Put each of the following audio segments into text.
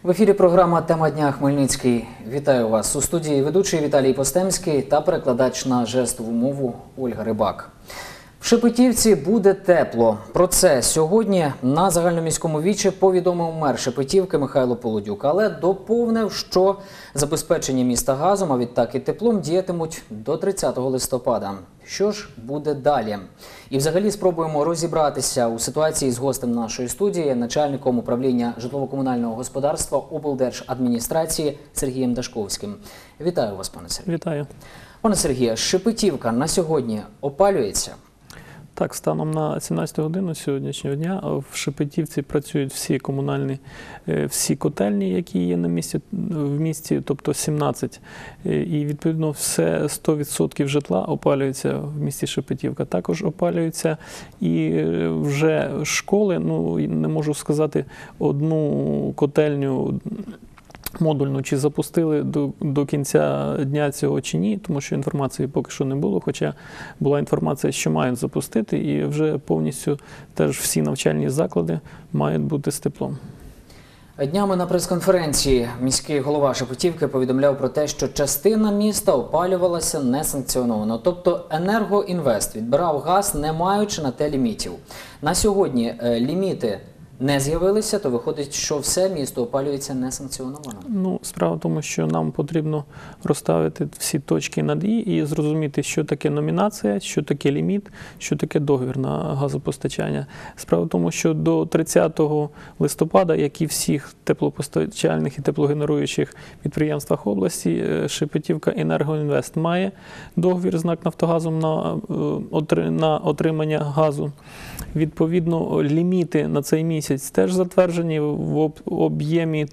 В ефірі програма «Тема дня. Хмельницький». Вітаю вас. У студії ведучий Віталій Постемський та перекладач на жестову мову Ольга Рибак. В Шепетівці буде тепло. Про це сьогодні на загальноміському вічі повідомив мер Шепетівки Михайло Полудюк. Але доповнив, що забезпечення міста газом, а відтак і теплом, діятимуть до 30 листопада. Що ж буде далі? І взагалі спробуємо розібратися у ситуації з гостем нашої студії, начальником управління житлово-комунального господарства облдержадміністрації Сергієм Дашковським. Вітаю вас, пане Сергію. Вітаю. Пане Сергію, Шепетівка на сьогодні опалюється? Так, станом на 17 годину сьогоднішнього дня в Шепетівці працюють всі комунальні, всі котельні, які є в місті, тобто 17. І, відповідно, все 100% житла опалюється в місті Шепетівка. Також опалюються і вже школи, не можу сказати, одну котельню модульну, чи запустили до кінця дня цього чи ні, тому що інформації поки що не було, хоча була інформація, що мають запустити, і вже повністю теж всі навчальні заклади мають бути з теплом. Днями на прес-конференції міський голова Шепетівки повідомляв про те, що частина міста опалювалася несанкціоновано. Тобто «Енергоінвест» відбирав газ, не маючи на те лімітів. На сьогодні ліміти не з'явилися, то виходить, що все місто опалюється несанкціоновано? Справа в тому, що нам потрібно розставити всі точки над «і» і зрозуміти, що таке номінація, що таке ліміт, що таке договір на газопостачання. Справа в тому, що до 30 листопада, як і всіх теплопостачальних і теплогенеруючих підприємствах області, Шепетівка «Енергоінвест» має договір з НАК «Нафтогазом» на отримання газу. Відповідно, ліміти на цей місяць теж затверджені в об'ємі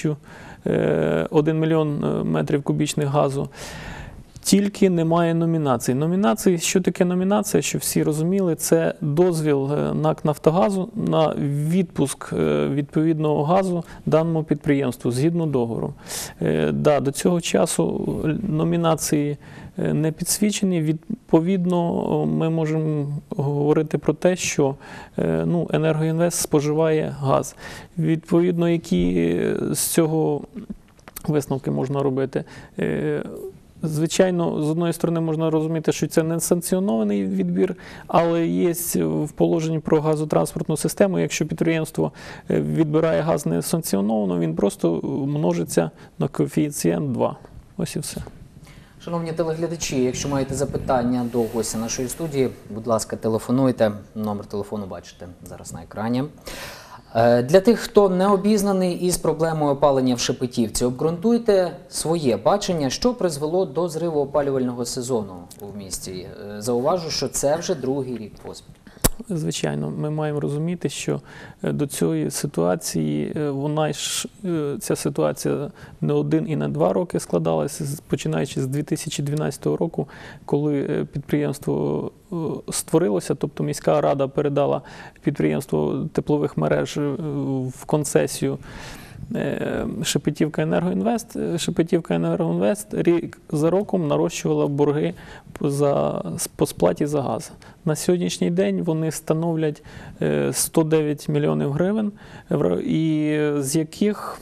1 мільйон метрів кубічних газу. Тільки немає номінацій. Номінації, що таке номінація, щоб всі розуміли, це дозвіл НАК «Нафтогазу» на відпуск відповідного газу даному підприємству згідно договору. До цього часу номінації не підсвічені. Відповідно, ми можемо говорити про те, що «Енергоінвест» споживає газ. Відповідно, які з цього висновки можна робити? Звичайно, з одної сторони можна розуміти, що це не санкціонований відбір, але є в положенні про газотранспортну систему, якщо підприємство відбирає газ не санкціоновано, він просто множиться на коефіцієнт 2. Ось і все. Шановні телеглядачі, якщо маєте запитання до гостя нашої студії, будь ласка, телефонуйте. Номер телефону бачите зараз на екрані. Для тих, хто не обізнаний із проблемою опалення в Шепетівці, обґрунтуйте своє бачення, що призвело до зриву опалювального сезону в місті. Зауважу, що це вже другий рік поспіль. Звичайно, ми маємо розуміти, що до цієї ситуації, ця ситуація не один і не 2 роки складалася, починаючи з 2012 року, коли підприємство створилося, тобто міська рада передала підприємство теплових мереж в концесію Шепетівка «Енергоінвест». Шепетівка «Енергоінвест» рік за роком нарощувала борги по сплаті за газ. На сьогоднішній день вони становлять 109 мільйонів гривень, і з яких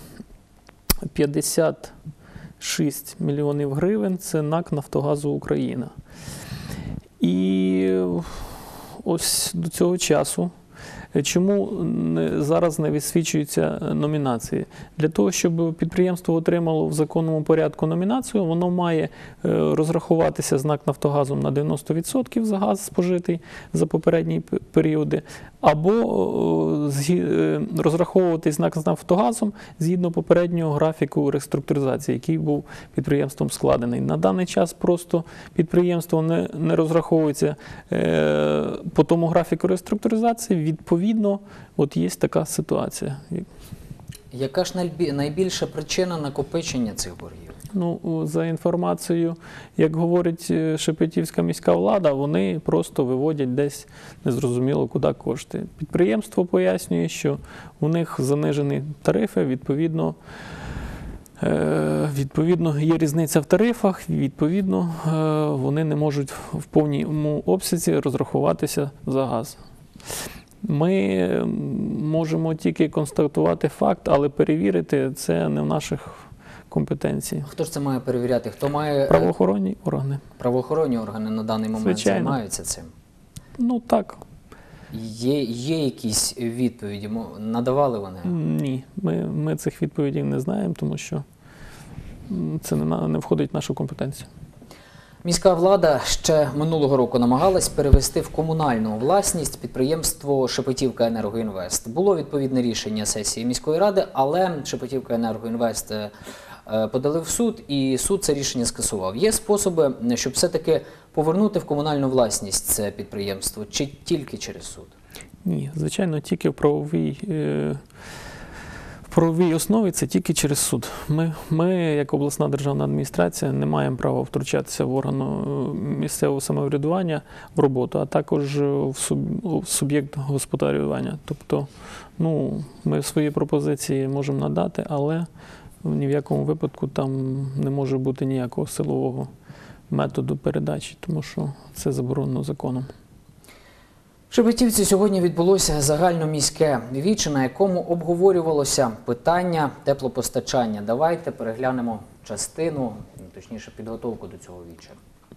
56 мільйонів гривень – це НАК «Нафтогазу Україна». І ось до цього часу чому зараз не висвічуються номінації? Для того, щоб підприємство отримало в законному порядку номінацію, воно має розрахуватися з НАК «Нафтогазом» на 90% за газ спожитий за попередні періоди, або розраховуватись з НАК «Нафтогазом» згідно попереднього графіку реструктуризації, який був підприємством складений. На даний час просто підприємство не розраховується по тому графіку реструктуризації, відповідно, от є така ситуація. Яка ж найбільша причина накопичення цих боргів? За інформацією, як говорить Шепетівська міська влада, вони просто виводять десь незрозуміло куди кошти. Підприємство пояснює, що у них занижені тарифи, відповідно є різниця в тарифах, відповідно вони не можуть в повному обсязі розрахуватися за газ. Ми можемо тільки констатувати факт, але перевірити це не в наших компетенціях. Хто ж це має перевіряти? Хто має Правоохоронні органи. правоохоронні органи на даний момент Звичайно. займаються цим? Ну так, Є якісь відповіді? Надавали вони? ні. Ми цих відповідей не знаємо, тому що це не входить в нашу компетенцію. Міська влада ще минулого року намагалась перевести в комунальну власність підприємство «Шепетівка Енергоінвест». Було відповідне рішення сесії міської ради, але «Шепетівка Енергоінвест» подали в суд, і суд це рішення скасував. Є способи, щоб все-таки повернути в комунальну власність це підприємство, чи тільки через суд? Ні, звичайно, тільки в правовій основі це тільки через суд. Ми, як обласна державна адміністрація, не маємо права втручатися в органу місцевого самоврядування в роботу, а також в суб'єкт господарювання. Тобто, ми свої пропозиції можемо надати, але ні в якому випадку там не може бути ніякого силового методу передачі, тому що це заборонено законом. В Шепетівці сьогодні відбулося загальноміське віче, на якому обговорювалося питання теплопостачання. Давайте переглянемо частину, точніше підготовку до цього віча.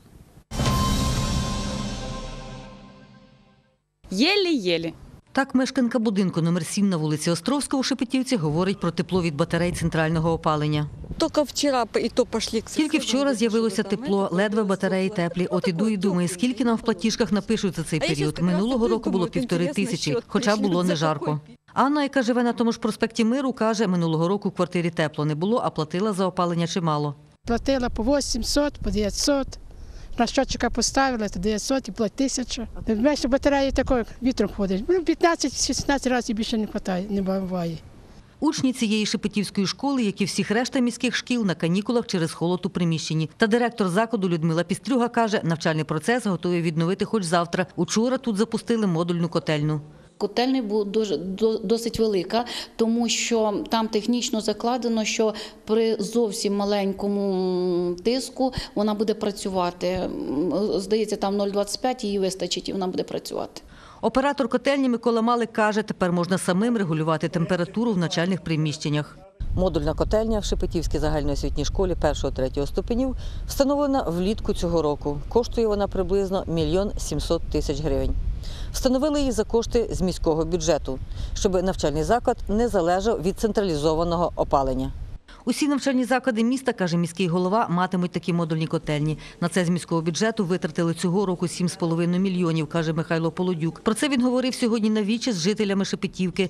Єлі-єлі. Так мешканка будинку номер 7 на вулиці Островського у Шепетівці говорить про тепло від батарей центрального опалення. Тільки вчора з'явилося тепло, ледве батареї теплі. От іду і думаю, скільки нам в платіжках напишуть за цей період. Минулого року було 1500, хоча було не жарко. Анна, яка живе на тому ж проспекті Миру, каже, минулого року в квартирі тепло не було, а платила за опалення чимало. Платила по 800, по 900. На щотчика поставила, то 900 і платить 1000. Менше батареї такої вітром ходить. 15-16 разів більше не вистачає, не буває. Учні цієї шепетівської школи, як і всіх решта міських шкіл, на канікулах через холод у приміщенні. Та директор закладу Людмила Пістрюга каже, навчальний процес готові відновити хоч завтра. Учора тут запустили модульну котельну. Котельня була досить велика, тому що там технічно закладено, що при зовсім маленькому тиску вона буде працювати. Здається, там 0,25 її вистачить і вона буде працювати. Оператор котельні Микола Малик каже, тепер можна самим регулювати температуру в навчальних приміщеннях. Модульна котельня в Шепетівській загальноосвітній школі 1-3 ступенів встановлена влітку цього року. Коштує вона приблизно 1 700 000 гривень. Встановили її за кошти з міського бюджету, щоб навчальний заклад не залежав від централізованого опалення. Усі навчальні заклади міста, каже міський голова, матимуть такі модульні котельні. На це з міського бюджету витратили цього року 7,5 мільйонів, каже Михайло Полодюк. Про це він говорив сьогодні на вічі з жителями Шепетівки.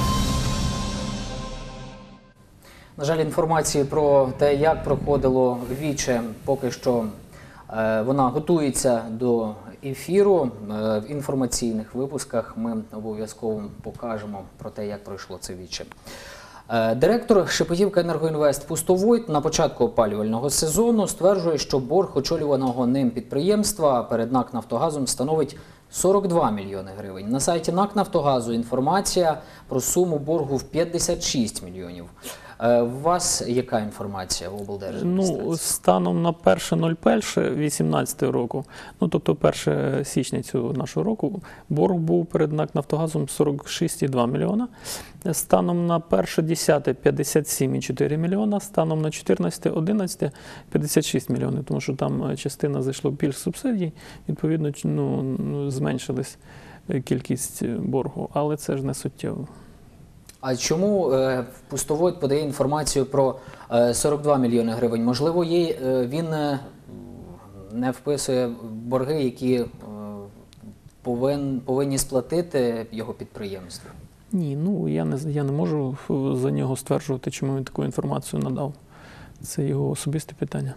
На жаль, інформації про те, як проходило віче, поки що вона готується до ефіру. В інформаційних випусках ми обов'язково покажемо про те, як пройшло це віче. Директор Шепетівка Енергоінвест Пустовойт на початку опалювального сезону стверджує, що борг очолюваного ним підприємства перед НАК «Нафтогазом» становить 42 мільйони гривень. На сайті НАК «Нафтогазу» інформація про суму боргу в 56 мільйонів. У вас яка інформація в облдержадміністрації? Станом на 1.01.18 року, тобто 1 січня цього нашого року, борг був перед НАК «Нафтогазом» 46,2 мільйона. Станом на 1.10 – 57,4 мільйона, станом на 14.11 – 56 мільйонів, тому що там частина зайшло більш субсидій, відповідно, зменшилась кількість боргу, але це ж не суттєво. А чому Пустовойт подає інформацію про 42 мільйони гривень? Можливо, він не вписує борги, які повинні сплатити його підприємство? Ні, я не можу за нього стверджувати, чому він таку інформацію надав. Це його особисте питання.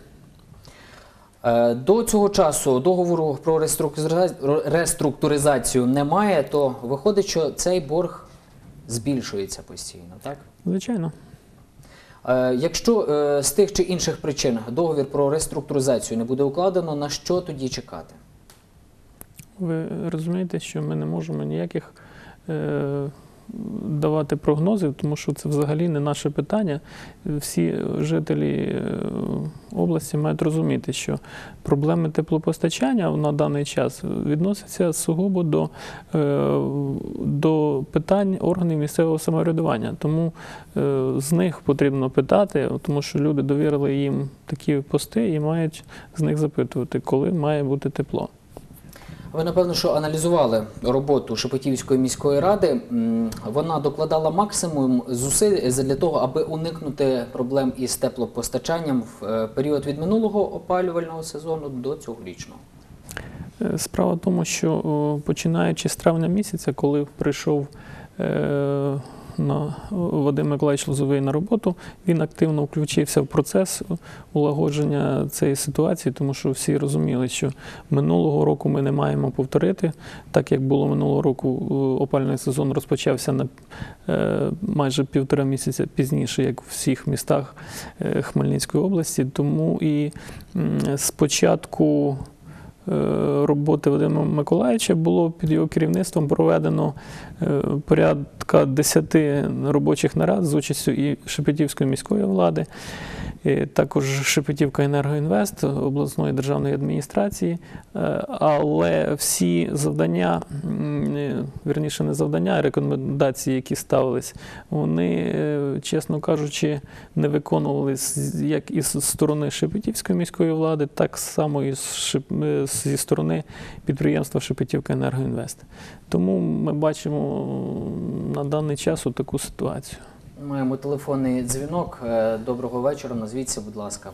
До цього часу договору про реструктуризацію немає, то виходить, що цей борг збільшується постійно, так? Звичайно. Якщо з тих чи інших причин договір про реструктуризацію не буде укладено, на що тоді чекати? Ви розумієте, що ми не можемо ніяких давати прогнози, тому що це взагалі не наше питання. Всі жителі області мають розуміти, що проблеми теплопостачання на даний час відносяться сугубо до питань органів місцевого самоврядування. Тому з них потрібно питати, тому що люди довірили їм такі пости і мають з них запитувати, коли має бути тепло. Ви, напевно, що аналізували роботу Шепетівської міської ради. Вона докладала максимум зусиль для того, аби уникнути проблем із теплопостачанням в період від минулого опалювального сезону до цьогорічного. Справа в тому, що починаючи з травня місяця, коли прийшов Вадим Миколаївич Лозовий на роботу, він активно включився в процес улагодження цієї ситуації, тому що всі розуміли, що минулого року ми не маємо повторити, так як було минулого року, опалювальний сезон розпочався на майже 1,5 місяця пізніше, як в всіх містах Хмельницької області. Тому і спочатку роботи Вадима Миколаївича було під його керівництвом проведено порядка 10 робочих нарад з участю і Шепетівської міської влади, також Шепетівка Енергоінвест, обласної державної адміністрації, але всі завдання, вірніше не завдання, а рекомендації, які ставились, вони, чесно кажучи, не виконувалися як із сторони Шепетівської міської влади, так само і зі сторони підприємства Шепетівка Енергоінвест. Тому ми бачимо на даний час таку ситуацію. Маємо телефонний дзвінок. Доброго вечора. Назвіться, будь ласка.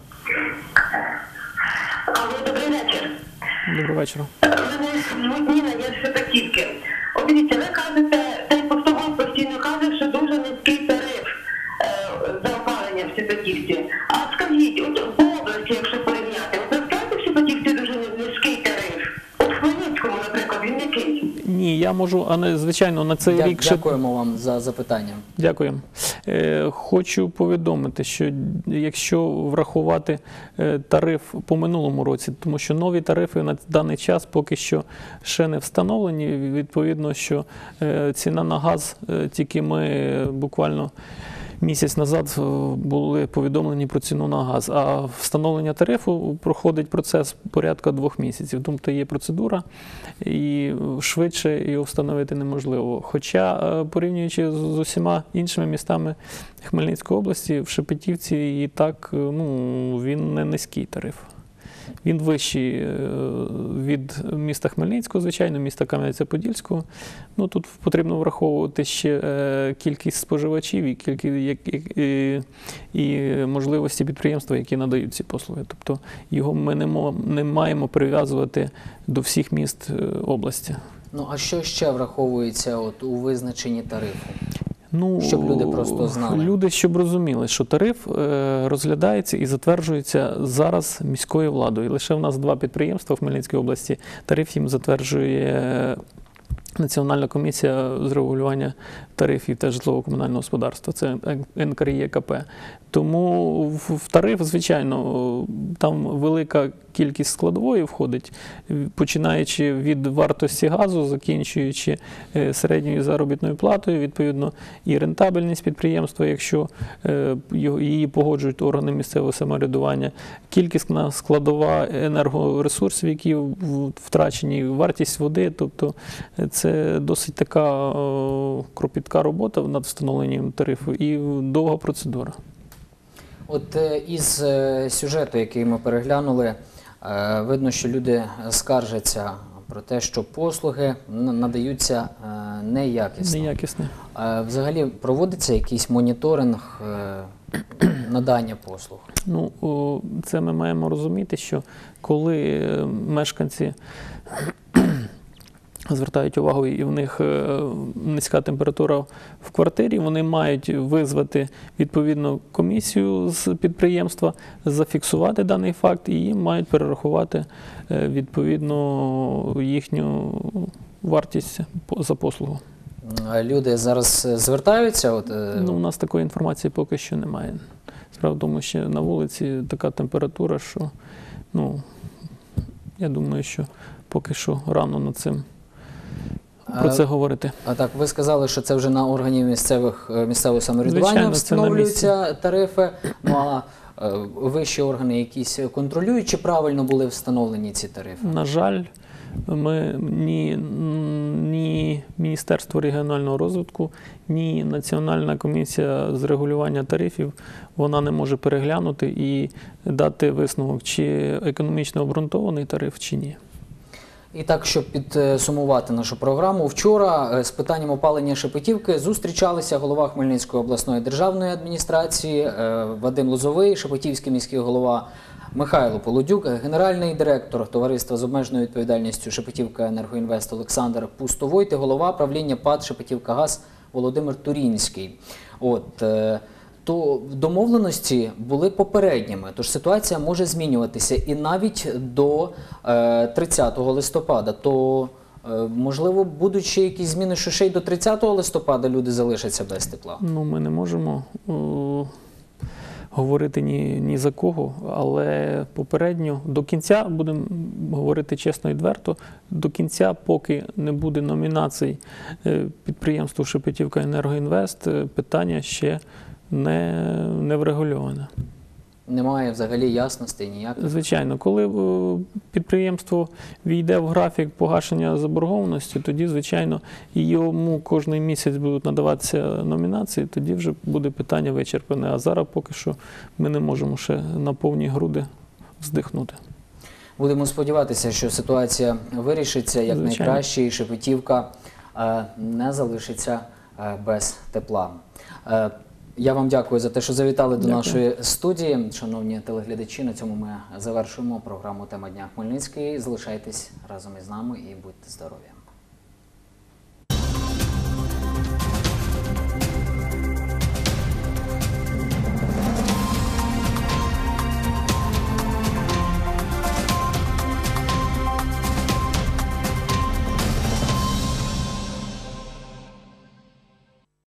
Алло, добрий вечір. Доброго вечора. Мене звуть Ніна, я з Шепетівки. От дивіться, ви кажете, цей постовод постійно каже, що дуже низький тариф за опалення в Шепетівці. А скажіть, от в області, якщо порівняти, от наскільки в Шепетівці дуже низький тариф? От в Хмельницькому, наприклад, він який? Ні, я можу, звичайно, на цей рік... Дякуємо вам за запитання. Дякую. Хочу повідомити, що якщо врахувати тариф по минулому році, тому що нові тарифи на даний час поки що ще не встановлені, відповідно, що ціна на газ, тільки ми буквально місяць назад були повідомлені про ціну на газ, а встановлення тарифу проходить процес порядка 2 місяців. Тобто є процедура, і швидше його встановити неможливо. Хоча, порівнюючи з усіма іншими містами Хмельницької області, в Шепетівці і так, він не низький тариф. Він вищий від міста Хмельницького, звичайно, міста Кам'янця-Подільського. Тут потрібно враховувати ще кількість споживачів і можливості підприємства, які надають ці послуги. Тобто його ми не маємо прив'язувати до всіх міст області. А що ще враховується у визначенні тарифу? Щоб люди просто знали. Люди, щоб розуміли, що тариф розглядається і затверджується зараз міською владою. Лише в нас 2 підприємства в Хмельницькій області. Тариф їм затверджує Національна комісія з регулювання тарифів та житлово-комунального господарства. Це НКРЄКП. Тому в тариф, звичайно, там велика кількість складової входить, починаючи від вартості газу, закінчуючи середньою заробітною платою, відповідно, і рентабельність підприємства, якщо її погоджують органи місцевого самоврядування, кількісна складова енергоресурсів, які втрачені, вартість води, тобто це досить така кропітка робота над встановленням тарифу і довга процедура. От із сюжету, який ми переглянули, видно, що люди скаржаться про те, що послуги надаються неякісно. Неякісно. Взагалі проводиться якийсь моніторинг надання послуг? Це ми маємо розуміти, що коли мешканці звертають увагу і в них низька температура в квартирі, вони мають визвати відповідну комісію з підприємства, зафіксувати даний факт і їм мають перерахувати відповідно їхню вартість за послугу. Люди зараз звертаються? У нас такої інформації поки що немає. Справа в тому, що на вулиці така температура, що я думаю, що поки що рано над цим про це говорити. А так, ви сказали, що це вже на органів місцевого самоврядування Звичайно, це на встановлюються тарифи. Ну а вищі органи якісь контролюють, чи правильно були встановлені ці тарифи? На жаль, ні Міністерство регіонального розвитку, ні Національна комісія з регулювання тарифів, вона не може переглянути і дати висновок, чи економічно обґрунтований тариф, чи ні. І так, щоб підсумувати нашу програму, вчора з питанням опалення Шепетівки зустрічалися голова Хмельницької обласної державної адміністрації Вадим Лозовий, Шепетівський міський голова Михайло Полудюк, генеральний директор товариства з обмеженою відповідальністю Шепетівка Енергоінвест Олександр Пустовойт і голова правління ПАТ «Шепетівкагаз» Володимир Турінський. То домовленості були попередніми, тож ситуація може змінюватися і навіть до 30 листопада. То, можливо, будуть ще якісь зміни, що ще й до 30 листопада люди залишаться без тепла? Ну, ми не можемо говорити ні за кого, але попередньо, до кінця, будемо говорити чесно і відверто, до кінця, поки не буде номінацій підприємству «Шепетівка Енергоінвест», питання ще не врегульоване. Немає взагалі ясності ніяких? Звичайно, коли підприємство війде в графік погашення заборгованості, тоді, звичайно, і йому кожен місяць будуть надаватися номінації, тоді вже буде питання вичерпане. А зараз поки що ми не можемо ще на повні груди вздихнути. Будемо сподіватися, що ситуація вирішиться якнайкраще і Шепетівка не залишиться без тепла. Я вам дякую за те, що завітали до нашої студії. Шановні телеглядачі, на цьому ми завершуємо програму «Тема дня Хмельницький». Залишайтесь разом із нами і будьте здорові.